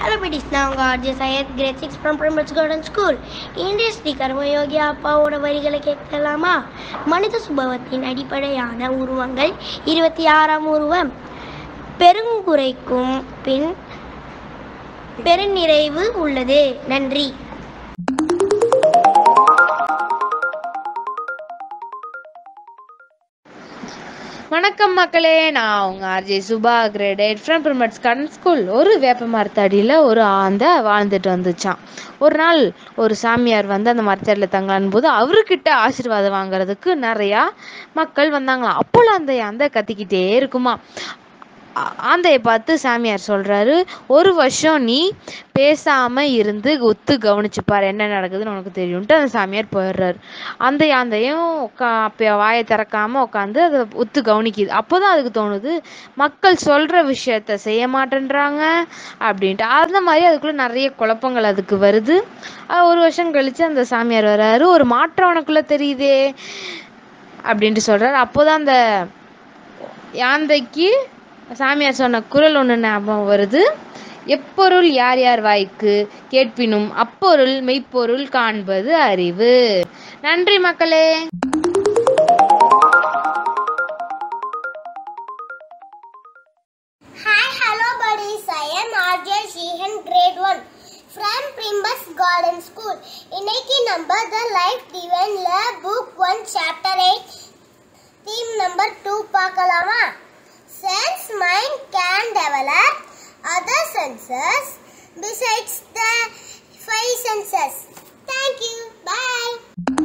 Hello, British. Now, God, just I had grade 6 from Primrose Garden School. இன்றைய ஸ்ரீ கர்மயோகி அப்பாவோட வரிகளை கேட்கலாமா? மனித சுபாவத்தின் அடிப்படையான உருவங்கள் 26ஆம் உருவம் பெருங்குறைக்கும் பின் பெருநிறைவு உள்ளது. நன்றி. வணக்கம் மக்களே, நான் உங்கள் ஆர்ஜே சுபா, கிரேட் 8 ஃப்ரம் பிரிமட்ஸ் கார்டன் ஸ்கூல். ஒரு வேப்ப மரத்தடியில் ஒரு ஆந்தை வாழ்ந்துட்டு வந்துச்சான். ஒரு நாள் ஒரு சாமியார் வந்து அந்த மரத்தடியில் தங்கலான் போது அவர்கிட்ட ஆசீர்வாதம் வாங்குறதுக்கு நிறையா மக்கள் வந்தாங்களாம். அப்போல்லாம் அந்த ஆந்தை கத்திக்கிட்டே இருக்குமா. ஆந்தையை பார்த்து சாமியார் சொல்கிறாரு, ஒரு வருஷம் நீ பேசாமல் இருந்து ஒத்து கவனிச்சுப்பார், என்ன நடக்குதுன்னு உனக்கு தெரியும்ட்டு அந்த சாமியார் போயிடுறாரு. அந்த ஆந்தையும் அப்போ வாயை திறக்காமல் உட்காந்து அதை ஒத்து கவனிக்குது. அப்போ தான் அதுக்கு தோணுது, மக்கள் சொல்கிற விஷயத்த செய்ய மாட்டேன்றாங்க அப்படின்ட்டு. அந்த மாதிரி அதுக்குள்ளே நிறைய குழப்பங்கள் அதுக்கு வருது. ஒரு வருஷம் கழித்து அந்த சாமியார் வர்றாரு, ஒரு மாற்றம் உனக்குள்ளே தெரியுதே அப்படின்ட்டு சொல்கிறார். அப்போ தான் அந்த யாந்தைக்கு சாமியார் சொன்ன குரல் ஒன்று ஞாபகம் வருது. எப்பொருள் யார் யார் வாய்க்கு கேட்பினும் அப்பொருள் மெய்ப்பொருள் காண்பது அறிவு. நன்றி மக்களே. Hi, hello buddies. I am RJ Shehan, grade 1 from Primrose Garden School. இன்னைக்கு நம்ம The Life Divine book 1 chapter 8 theme number 2 பார்க்கலாமா? Sense mind can develop other senses besides the 5 senses. Thank you. Bye.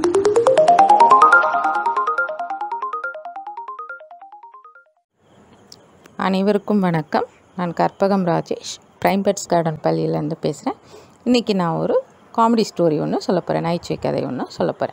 அனைவருக்கும் வணக்கம். நான் கற்பகம் ராஜேஷ், பிரைம்பெட்ஸ் garden பள்ளியிலேருந்து பேசுகிறேன். இன்றைக்கி நான் ஒரு காமெடி ஸ்டோரி ஒன்று சொல்ல போகிறேன், நகைச்சுவை கதை ஒன்று சொல்ல போகிறேன்.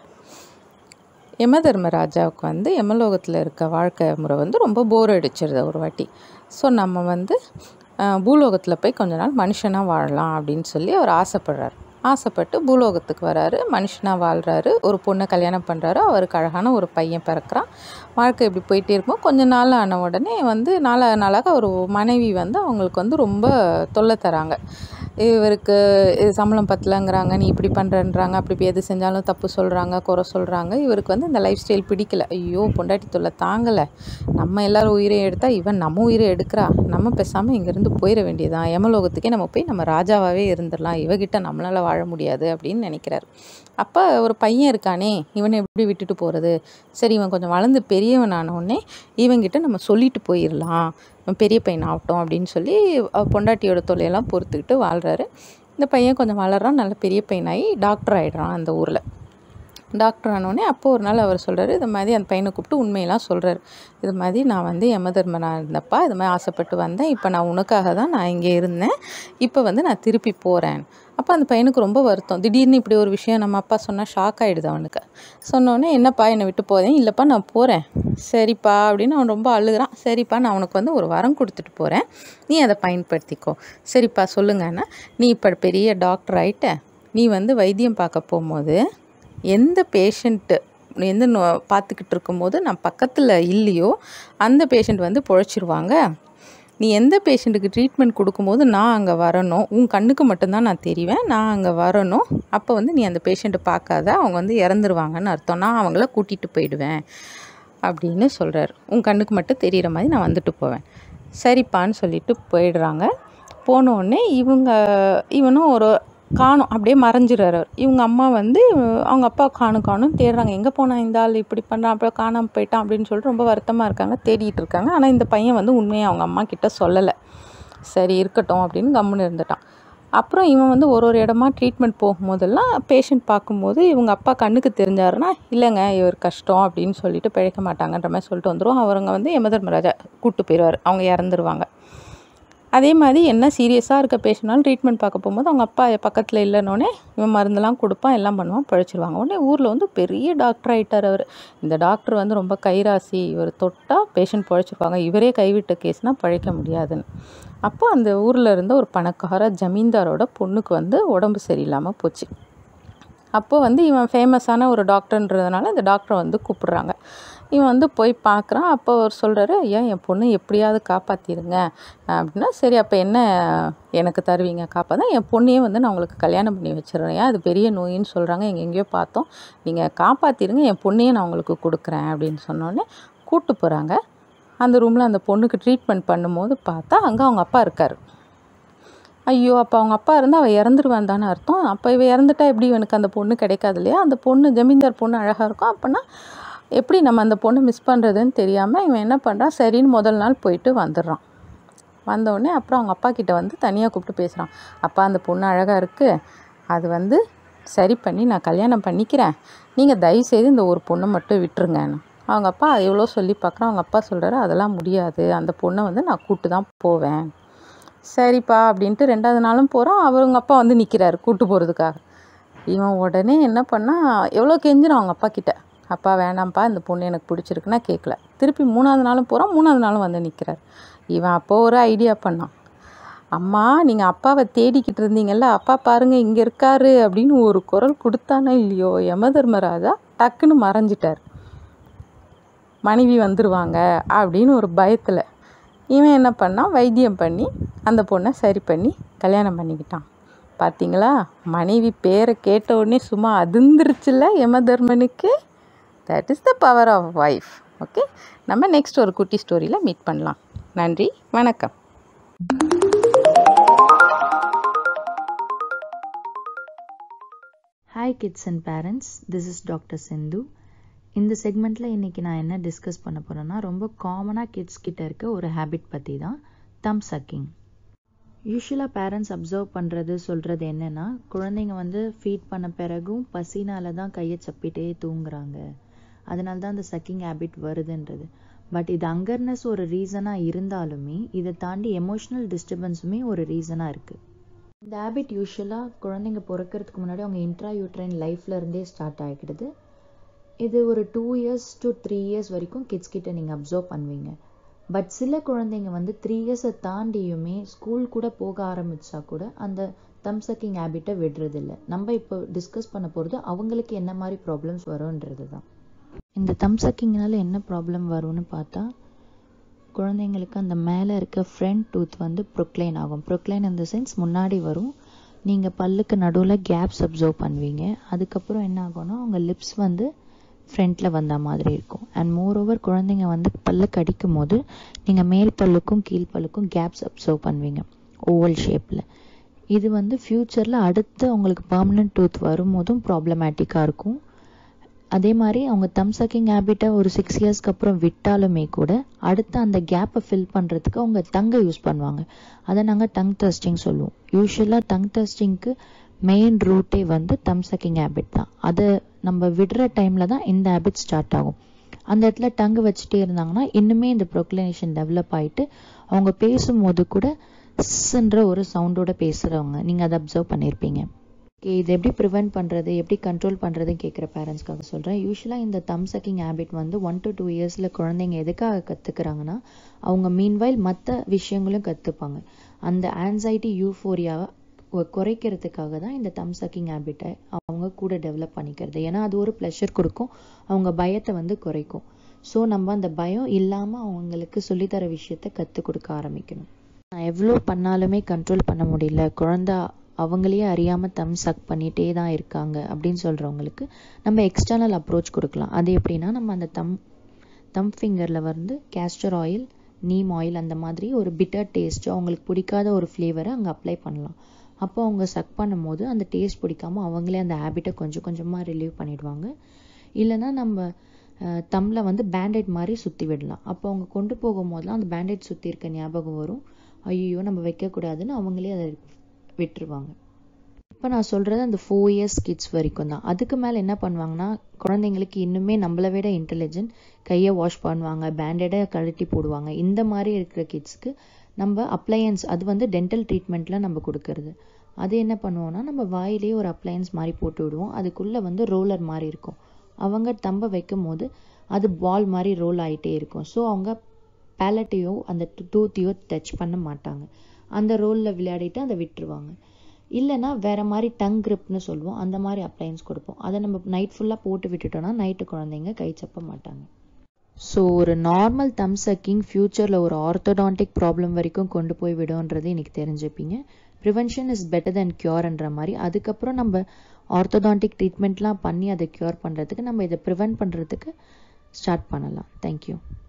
யமதர்மராஜாவுக்கு வந்து யமலோகத்தில் இருக்க வாழ்க்கை முறை வந்து ரொம்ப போர் அடிச்சிருது ஒரு வாட்டி. ஸோ நம்ம வந்து பூலோகத்தில் போய் கொஞ்ச நாள் மனுஷனாக வாழலாம் அப்படின்னு சொல்லி அவர் ஆசைப்பட்டு பூலோகத்துக்கு வராரு, மனுஷனாக வாழ்கிறாரு, ஒரு பொண்ணை கல்யாணம் பண்ணுறாரு, அவருக்கு அழகான ஒரு பையன் பிறக்கிறான். வாழ்க்கை இப்படி போயிட்டே இருக்கும். கொஞ்ச நாள் ஆன உடனே வந்து நாளாக ஒரு மனைவி வந்து அவங்களுக்கு வந்து ரொம்ப தொல்லை தராங்க. இவருக்கு சம்பளம் பத்தலைங்கிறாங்க, நீ இப்படி பண்ணுறன்றாங்க, அப்படி எது செஞ்சாலும் தப்பு சொல்கிறாங்க, குறை சொல்கிறாங்க. இவருக்கு வந்து இந்த லைஃப் ஸ்டைல் பிடிக்கல. ஐயோ பொண்டாட்டி தொல்லை தாங்கலை, நம்ம எல்லோரும் உயிரை எடுத்தால் இவன் நம்ம உயிரை எடுக்கிறா, நம்ம பேசாமல் இங்கேருந்து போயிட வேண்டியதான், யமலோகத்துக்கே நம்ம போய் நம்ம ராஜாவாகவே இருந்துடலாம், இவகிட்ட நம்மளால் வாழ முடியாது அப்படின்னு நினைக்கிறாரு. அப்போ ஒரு பையன் இருக்கானே, இவனை எப்படி விட்டுட்டு போகிறது, சரி இவன் கொஞ்சம் வளர்ந்து பெரியவன் ஆனவுடனே இவங்கிட்ட நம்ம சொல்லிட்டு போயிடலாம், பெரிய பையன் ஆகட்டும் அப்படின்னு சொல்லி பொண்டாட்டியோட தொல்லையெல்லாம் பொறுத்துக்கிட்டு வாழ்கிறாரு. இந்த பையன் கொஞ்சம் வளர்றான், நல்ல பெரிய பையனாகி டாக்டர் ஆகிடுறான் அந்த ஊரில். டாக்டர் ஆனோடனே அப்போது ஒரு நாள் அவர் சொல்கிறாரு, இது மாதிரி அந்த பையனை கூப்பிட்டு உண்மையெல்லாம் சொல்கிறார். இது மாதிரி நான் வந்து யமதர்மனாக இருந்தப்பா, இது மாதிரி ஆசைப்பட்டு வந்தேன், இப்போ நான் உனக்காக தான் நான் இங்கே இருந்தேன், இப்போ வந்து நான் திருப்பி போகிறேன். அப்போ அந்த பையனுக்கு ரொம்ப வருத்தம். திடீர்னு இப்படி ஒரு விஷயம் நம்ம அப்பா சொன்னால் ஷாக் ஆகிடுது அவனுக்கு. சொன்னோடனே என்னப்பா என்னை விட்டு போதேன், இல்லைப்பா நான் போகிறேன், சரிப்பா அப்படின்னு அவன் ரொம்ப அழுகிறான். சரிப்பா நான் உனக்கு வந்து ஒரு வரம் கொடுத்துட்டு போகிறேன், நீ அதை பயன்படுத்திக்கோ. சரிப்பா சொல்லுங்கன்னா, நீ இப்போ பெரிய டாக்டர் ஆகிட்ட, நீ வந்து வைத்தியம் பார்க்க போகும்போது எந்த பேஷண்ட்டு பார்த்துக்கிட்டு இருக்கும்போது நான் பக்கத்தில் இல்லையோ அந்த பேஷண்ட் வந்து பிழைச்சிருவாங்க. நீ எந்த பேஷண்ட்டுக்கு ட்ரீட்மெண்ட் கொடுக்கும்போது நான் அங்கே வரணும், உன் கண்ணுக்கு மட்டும்தான் நான் தெரிவேன், நான் அங்கே வரணும், அப்போ வந்து நீ அந்த பேஷண்ட்டை பார்க்காத, அவங்க வந்து இறந்துருவாங்கன்னு அர்த்தம், நான் அவங்கள கூட்டிகிட்டு போயிடுவேன் அப்படின்னு சொல்கிறார். உன் கண்ணுக்கு மட்டும் தெரிகிற மாதிரி நான் வந்துட்டு போவேன். சரிப்பான்னு சொல்லிட்டு போயிடுறாங்க. போனோடனே இவனும் ஒரு காணும், அப்படியே மறைஞ்சிடுறாரு. இவங்க அம்மா வந்து அவங்க அப்பா காணும் தேடுறாங்க, எங்கே போனான் இந்த ஆள், இப்படி பண்ணுறான், அப்புறம் காணாமல் போயிட்டான் அப்படின்னு சொல்லிட்டு ரொம்ப வருத்தமாக இருக்காங்க, தேடிட்டு இருக்காங்க. ஆனால் இந்த பையன் வந்து உண்மையை அவங்க அம்மா கிட்ட சொல்லலை. சரி இருக்கட்டும் அப்படின்னு கம்முன்னு இருந்துட்டான். அப்புறம் இவன் வந்து ஒரு இடமா ட்ரீட்மெண்ட் போகும்போதெல்லாம் பேஷண்ட் பார்க்கும்போது இவங்க அப்பா கண்ணுக்கு தெரிஞ்சாருன்னா, இல்லைங்க இவர் கஷ்டம் அப்படின்னு சொல்லிட்டு பிழைக்க மாட்டாங்கன்ற மாதிரி சொல்லிட்டு வந்துடும். அவங்க வந்து யமதர்மராஜா கூப்பிட்டு போயிடுவார், அவங்க இறந்துருவாங்க. அதே மாதிரி என்ன சீரியஸாக இருக்க பேஷண்ட்னாலும் ட்ரீட்மெண்ட் பார்க்க போகும்போது அவங்க அப்பா பக்கத்தில் இல்லைன்னொடனே இவன் மருந்தெல்லாம் கொடுப்பான், எல்லாம் பண்ணுவான், பழிச்சிருவாங்க. உடனே ஊரில் வந்து பெரிய டாக்டர் ஆகிட்டார் அவர். இந்த டாக்டர் வந்து ரொம்ப கைராசி, இவர் தொட்டால் பேஷண்ட் பழிச்சிருப்பாங்க, இவரே கைவிட்ட கேஸ்னால் பழைக்க முடியாதுன்னு. அப்போ அந்த ஊரில் இருந்த ஒரு பணக்கார ஜமீன்தாரோட பொண்ணுக்கு வந்து உடம்பு சரியில்லாமல் போச்சு. அப்போ வந்து இவன் ஃபேமஸான ஒரு டாக்டர்ன்றதுனால இந்த டாக்டரை வந்து கூப்பிட்றாங்க. இவன் வந்து போய் பார்க்குறான். அப்போ அவர் சொல்கிறாரு, ஐயா என் பொண்ணு எப்படியாவது காப்பாற்றிடுங்க அப்படின்னா, சரி அப்போ என்ன எனக்கு தருவீங்க காப்பாற்ற? என் பொண்ணையே வந்து நான் உங்களுக்கு கல்யாணம் பண்ணி வச்சிடுறேன். அது பெரிய நோயின்னு சொல்கிறாங்க, எங்கெங்கேயோ பார்த்தோம், நீங்கள் காப்பாற்றிடுங்க, என் பொண்ணையே நான் உங்களுக்கு கொடுக்குறேன் அப்படின்னு சொன்னோடனே கூப்பிட்டு போகிறாங்க. அந்த ரூமில் அந்த பொண்ணுக்கு ட்ரீட்மெண்ட் பண்ணும்போது பார்த்தா அங்கே அவங்க அப்பா இருக்கார். ஐயோ அப்போ அவங்க அப்பா இருந்தால் அவள் இறந்துருவான் தானே அர்த்தம். அப்போ இவள் இறந்துட்டா எப்படி இவனுக்கு அந்த பொண்ணு கிடைக்காது இல்லையா? அந்த பொண்ணு ஜமீன்தார் பொண்ணு அழகாக இருக்கும். அப்போனா எப்படி நம்ம அந்த பொண்ணை மிஸ் பண்ணுறதுன்னு தெரியாமல் இவன் என்ன பண்ணுறான், சரின்னு முதல் நாள் போயிட்டு வந்துடுறான். வந்தோடனே அப்புறம் அவங்க அப்பா கிட்ட வந்து தனியாக கூப்பிட்டு பேசுகிறான். அப்பா அந்த பொண்ணு அழகாக இருக்குது, அது வந்து சரி பண்ணி நான் கல்யாணம் பண்ணிக்கிறேன், நீங்கள் தயவுசெய்து இந்த ஒரு பொண்ணை மட்டும் விட்டுருங்கன்னு. அவங்க அப்பா எவ்வளோ சொல்லி பார்க்குறான். அவங்க அப்பா சொல்கிறாரு, அதெல்லாம் முடியாது, அந்த பொண்ணை வந்து நான் கூப்பிட்டு தான் போவேன். சரிப்பா அப்படின்ட்டு 2வது நாளும் போகிறான். அவங்க அப்பா வந்து நிற்கிறாரு கூப்பிட்டு போகிறதுக்காக. இவன் உடனே என்ன பண்ணால் எவ்வளோ கெஞ்சினான் அவங்க அப்பா கிட்ட, அப்பா வேணாம்ப்பா இந்த பொண்ணு எனக்கு பிடிச்சிருக்குன்னா கேட்கல. திருப்பி 3வது நாளும் போகிறான். 3வது நாளும் வந்து நிற்கிறார். இவன் அப்போ ஒரு ஐடியா பண்ணான். அம்மா நீங்கள் அப்பாவை தேடிக்கிட்டு இருந்தீங்கல்ல, அப்பா பாருங்கள் இங்கே இருக்காரு அப்படின்னு ஒரு குரல் கொடுத்தானே இல்லையோ, யமதர்மராஜா டக்குன்னு மறைஞ்சிட்டார். மனைவி வந்துடுவாங்க அப்படின்னு ஒரு பயத்தில் இவன் என்ன பண்ணான், வைத்தியம் பண்ணி அந்த பொண்ணை சரி பண்ணி கல்யாணம் பண்ணிக்கிட்டான். பார்த்தீங்களா, மனைவி பேரை கேட்ட உடனே சும்மா அதிர்ந்துருச்சுல்ல யமதர்மனுக்கு. That is the power of wife. Okay, நம்ம நெக்ஸ்ட் ஒரு குட்டி ஸ்டோரியில் மீட் பண்ணலாம். நன்றி, வணக்கம். Hi kids and parents, this is doctor Sindhu. இந்த செக்மெண்ட்டில் இன்றைக்கி நான் என்ன டிஸ்கஸ் பண்ண போகிறேன்னா, ரொம்ப காமனாக கிட்ஸ் கிட்ட இருக்க ஒரு ஹேபிட் பற்றி தான், தம் சக்கிங். யூஸ்வலாக பேரண்ட்ஸ் அப்சர்வ் பண்ணுறது சொல்கிறது என்னென்னா, குழந்தைங்க வந்து ஃபீட் பண்ண பிறகும் பசினால தான் கையை சப்பிட்டே தூங்குறாங்க, அதனால தான் அந்த சக்கிங் ஹேபிட் வருதுன்றது. பட் இது அங்கர்னஸ் ஒரு ரீசனாக இருந்தாலுமே இதை தாண்டி எமோஷ்னல் டிஸ்டர்பன்ஸுமே ஒரு ரீசனாக இருக்குது. இந்த ஹேபிட் யூஸ்வலாக குழந்தைங்க பிறக்கிறதுக்கு முன்னாடி அவங்க இன்ட்ராயூட்ரைன் லைஃப்ல இருந்தே ஸ்டார்ட் ஆகிடுது. இது ஒரு 2 years to 3 years வரைக்கும் கிட்ஸ் கிட்ட நீங்கள் அப்சர்வ் பண்ணுவீங்க. பட் சில குழந்தைங்க வந்து 3 years தாண்டியுமே ஸ்கூல் கூட போக ஆரம்பித்தா கூட அந்த தம் சக்கிங் ஹேபிட்டை விடுறதில்லை. நம்ம இப்போ டிஸ்கஸ் பண்ண போகிறது அவங்களுக்கு என்ன மாதிரி ப்ராப்ளம்ஸ் வரும்ன்றது தான். இந்த தம் சக்கிங்னால என்ன ப்ராப்ளம் வரும்னு பார்த்தா, குழந்தைங்களுக்கு அந்த மேலே இருக்க ஃப்ரண்ட் டூத் வந்து ப்ரொக்ளைன் ஆகும். ப்ரொக்ளைன் இந்த சென்ஸ் முன்னாடி வரும். நீங்கள் பல்லுக்கு நடுவில் கேப்ஸ் அப்சர்வ் பண்ணுவீங்க. அதுக்கப்புறம் என்ன ஆகும்னா அவங்க லிப்ஸ் வந்து ஃப்ரண்ட்டில் வந்த மாதிரி இருக்கும். அண்ட் மோர் ஓவர் குழந்தைங்க வந்து பல்லு கடிக்கும் போது நீங்கள் மேல் பல்லுக்கும் கீழ் பல்லுக்கும் கேப்ஸ் அப்சர்வ் பண்ணுவீங்க ஓவல் ஷேப்பில். இது வந்து ஃப்யூச்சரில் அடுத்து அவங்களுக்கு பர்மனன்ட் டூத் வரும்போதும் ப்ராப்ளமேட்டிக்காக இருக்கும். அதே மாதிரி அவங்க தம் சக்கிங் ஹேபிட்டை ஒரு 6 yearsக்கு அப்புறம் விட்டாலுமே கூட அடுத்து அந்த கேப்பை ஃபில் பண்ணுறதுக்கு அவங்க டங்கை யூஸ் பண்ணுவாங்க. அதை நாங்கள் டங் டஸ்டிங் சொல்லுவோம். யூஸ்வலாக டங் டஸ்டிங்க்கு மெயின் ரூட்டே வந்து தம் சக்கிங் ஹேபிட் தான். அதை நம்ம விடுற டைமில் தான் இந்த ஹேபிட் ஸ்டார்ட் ஆகும். அந்த இடத்துல டங்கு வச்சுட்டே இருந்தாங்கன்னா இன்னுமே இந்த ப்ரொக்ளினேஷன் டெவலப் ஆகிட்டு அவங்க பேசும்போது கூட ஸ்ன்ற ஒரு சவுண்டோட பேசுகிறவங்க நீங்கள் அதை அப்சர்வ் பண்ணியிருப்பீங்க. ஓகே, இது எப்படி ப்ரிவென்ட் பண்ணுறது, எப்படி கண்ட்ரோல் பண்ணுறதுன்னு கேட்குற பேரண்ட்ஸ்க்காக சொல்கிறேன். யூஸ்வலாக இந்த தம் சக்கிங் ஹேபிட் வந்து 1 to 2 yearsல குழந்தைங்க எதுக்காக கற்றுக்குறாங்கன்னா, அவங்க மீன்வைல் மற்ற விஷயங்களும் கற்றுப்பாங்க. அந்த ஆன்சைட்டி யூஃபோரியாவை குறைக்கிறதுக்காக தான் இந்த தம் சக்கிங் ஹேபிட்டை அவங்க கூட டெவலப் பண்ணிக்கிறது. ஏன்னா அது ஒரு ப்ளஷர் கொடுக்கும், அவங்க பயத்தை வந்து குறைக்கும். ஸோ நம்ம அந்த பயம் இல்லாமல் அவங்களுக்கு சொல்லித்தர விஷயத்த கற்றுக் கொடுக்க ஆரம்பிக்கணும். நான் எவ்வளோ பண்ணாலுமே கண்ட்ரோல் பண்ண முடியல, குழந்தை அவங்களே அறியாமல் தம் சக் பண்ணிகிட்டே தான் இருக்காங்க அப்படின்னு சொல்கிறவங்களுக்கு நம்ம எக்ஸ்டர்னல் அப்ரோச் கொடுக்கலாம். அது எப்படின்னா, நம்ம அந்த தம் ஃபிங்கரில் வந்து கேஸ்டர் ஆயில், நீம் ஆயில் அந்த மாதிரி ஒரு பிட்டர் டேஸ்ட்டு அவங்களுக்கு பிடிக்காத ஒரு ஃப்ளேவரை அங்கே அப்ளை பண்ணலாம். அப்போ அவங்க சக் பண்ணும்போது அந்த டேஸ்ட் பிடிக்காம அவங்களே அந்த ஹேபிட்டை கொஞ்சம் கொஞ்சமாக ரிலீவ் பண்ணிடுவாங்க. இல்லைன்னா நம்ம தம்மில் வந்து பேண்டேட் மாதிரி சுற்றி விடலாம். அப்போ அவங்க கொண்டு போகும்போதெல்லாம் அந்த பேண்டேட் சுற்றி இருக்க ஞாபகம் வரும், ஐயோ நம்ம வைக்கக்கூடாதுன்னு அவங்களே அதை விட்டுருவாங்க. இப்போ நான் சொல்கிறது அந்த 4 years கிட்ஸ் வரைக்கும் தான். அதுக்கு மேலே என்ன பண்ணுவாங்கன்னா, குழந்தைங்களுக்கு இன்னுமே நம்மளை விட இன்டெலிஜென்ட், கையை வாஷ் பண்ணுவாங்க, பேண்டேடை கழட்டி போடுவாங்க. இந்த மாதிரி இருக்கிற கிட்ஸ்க்கு நம்ம அப்ளையன்ஸ், அது வந்து டென்டல் ட்ரீட்மெண்ட்டில் நம்ம கொடுக்கறது. அது என்ன பண்ணுவோம்னா, நம்ம வாயிலே ஒரு அப்ளையன்ஸ் மாதிரி போட்டு விடுவோம். அதுக்குள்ளே வந்து ரோலர் மாதிரி இருக்கும். அவங்க தம்ப வைக்கும் போது அது பால் மாதிரி ரோல் ஆகிட்டே இருக்கும். ஸோ அவங்க பேலட்டையோ அந்த டூத்தையோ டச் பண்ண மாட்டாங்க. அந்த ரோலில் விளையாடிட்டு அதை விட்டுருவாங்க. இல்லைன்னா வேறு மாதிரி டங் கிரிப்னு சொல்லுவோம், அந்த மாதிரி அப்ளையன்ஸ் கொடுப்போம். அதை நம்ம நைட் ஃபுல்லாக போட்டு விட்டுட்டோம்னா நைட்டு குழந்தைங்க கை சப்ப மாட்டாங்க. ஸோ ஒரு நார்மல் தம் சக்கிங் ஃப்யூச்சரில் ஒரு ஆர்த்தோடான்டிக் ப்ராப்ளம் வரைக்கும் கொண்டு போய் விடும்ன்றது இன்றைக்கி தெரிஞ்சுப்பீங்க. ப்ரிவென்ஷன் இஸ் பெட்டர் தென் க்யூர்ன்ற மாதிரி அதுக்கப்புறம் நம்ம ஆர்த்தோடான்டிக் ட்ரீட்மெண்ட்லாம் பண்ணி அதை க்யூர் பண்ணுறதுக்கு நம்ம இதை ப்ரிவென்ட் பண்ணுறதுக்கு ஸ்டார்ட் பண்ணலாம். தேங்க்யூ.